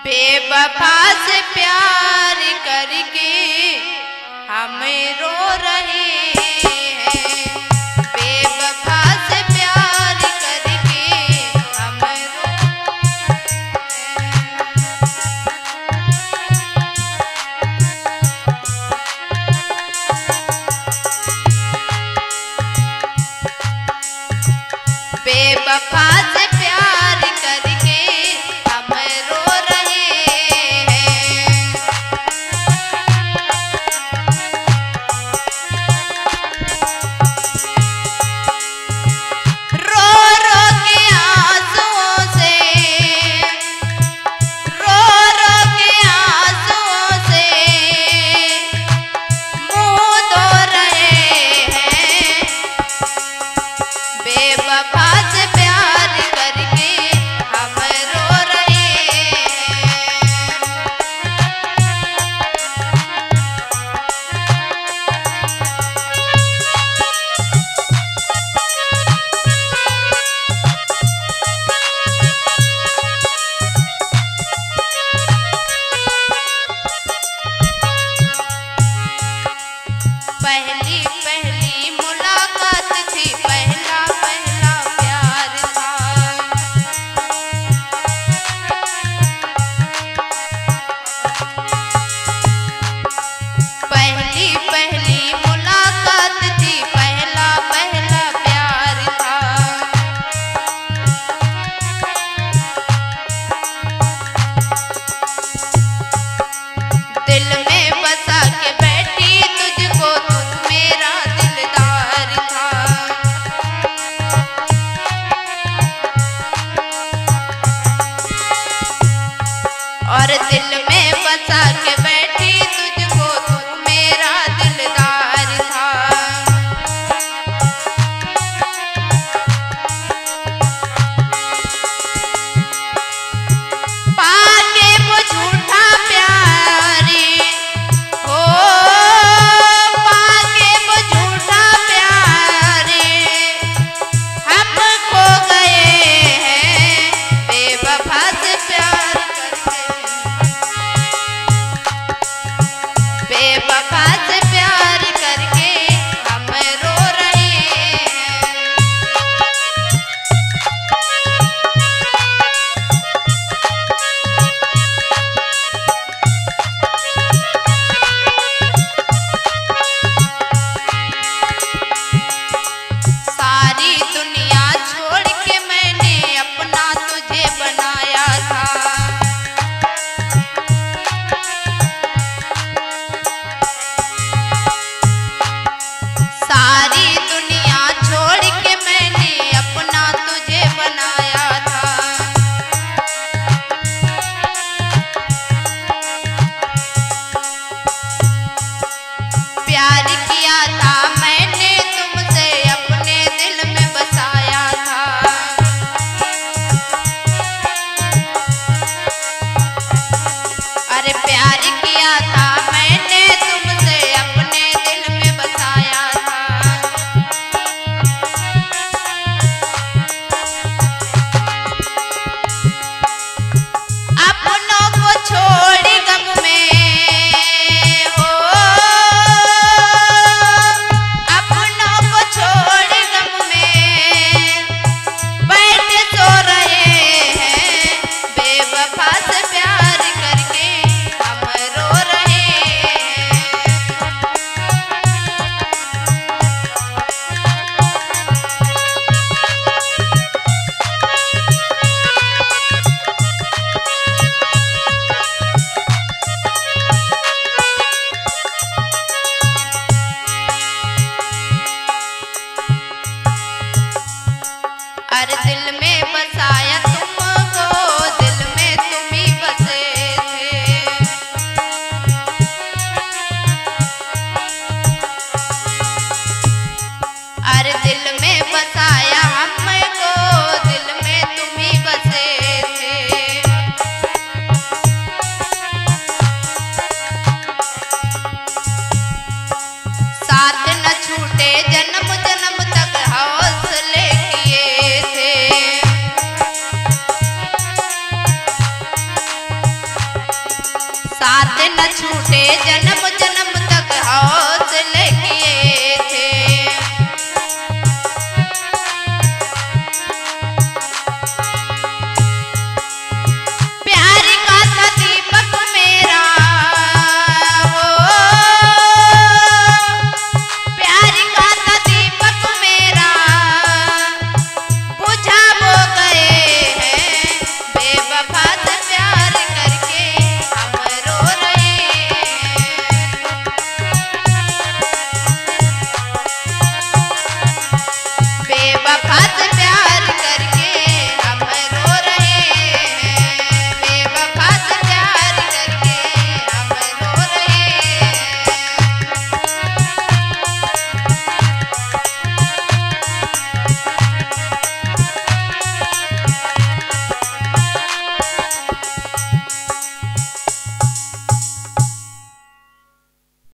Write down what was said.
बेवफा से प्यार करके हम रो रहे हैं। बेवफा से प्यार करके हम रो बेवफा से प्यार करके हम रो बेवफा से प्यार करके हम रो रहे पहली पहली मुलाकात थी, पहला पहला प्यार था। पहली पहली मुलाकात थी, पहला पहला प्यार था। दिल में बसा के बैठी तुझको, तू मेरा दिलदार था। और दिल में बसा के बैठी तुझको, तू मेरा दिलदार था। पाके वो झूठा प्यार हो, पाके वो झूठा प्यार हम खो गए हैं। बेवफा से प्यार करके साथ न छूटे जन्म जन्म तक हो